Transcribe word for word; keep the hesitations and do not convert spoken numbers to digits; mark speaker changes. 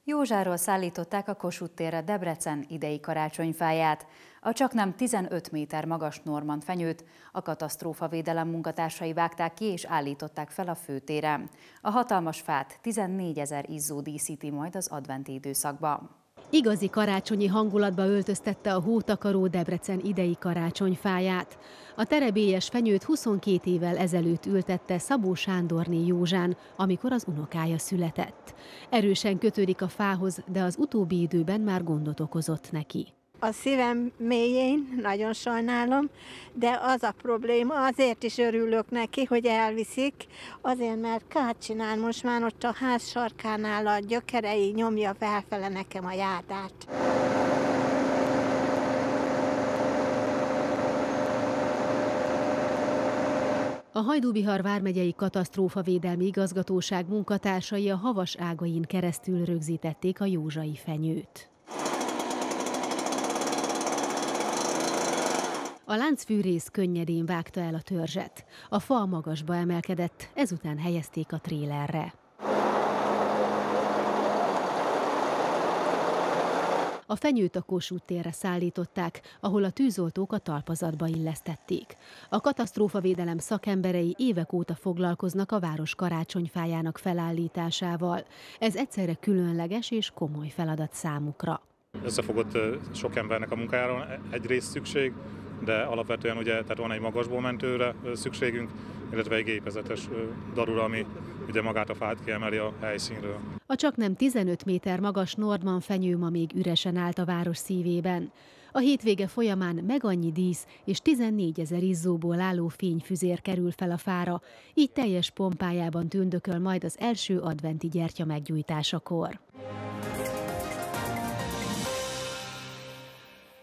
Speaker 1: Józsáról szállították a Kossuth térre Debrecen idei karácsonyfáját. A csaknem tizenöt méter magas Normand fenyőt a katasztrófavédelem munkatársai vágták ki és állították fel a főtéren. A hatalmas fát tizennégyezer izzó díszíti majd az adventi időszakban.
Speaker 2: Igazi karácsonyi hangulatba öltöztette a hótakaró Debrecen idei karácsonyfáját. A terebélyes fenyőt huszonkét évvel ezelőtt ültette Szabó Sándorné Józsán, amikor az unokája született. Erősen kötődik a fához, de az utóbbi időben már gondot okozott neki.
Speaker 3: A szívem mélyén nagyon sajnálom, de az a probléma, azért is örülök neki, hogy elviszik, azért, mert kát csinál most már ott a ház sarkánál a gyökerei nyomja felfele nekem a járdát.
Speaker 2: A Hajdú-Bihar vármegyei katasztrófavédelmi igazgatóság munkatársai a havas ágain keresztül rögzítették a józsai fenyőt. A láncfűrész könnyedén vágta el a törzset. A fa magasba emelkedett, ezután helyezték a trélerre. A fenyőt a Kossuth térre szállították, ahol a tűzoltók a talpazatba illesztették. A katasztrófavédelem szakemberei évek óta foglalkoznak a város karácsonyfájának felállításával. Ez egyszerre különleges és komoly feladat számukra.
Speaker 4: Összefogott sok embernek a munkájára egyrészt szükség, de alapvetően ugye, tehát van egy magasból mentőre szükségünk, illetve egy gépezetes darura, ami ugye magát a fát kiemeli a helyszínről.
Speaker 2: A csaknem tizenöt méter magas Normand fenyő ma még üresen állt a város szívében. A hétvége folyamán meg annyi dísz és tizennégyezer izzóból álló fényfüzér kerül fel a fára, így teljes pompájában tündököl majd az első adventi gyertya meggyújtásakor.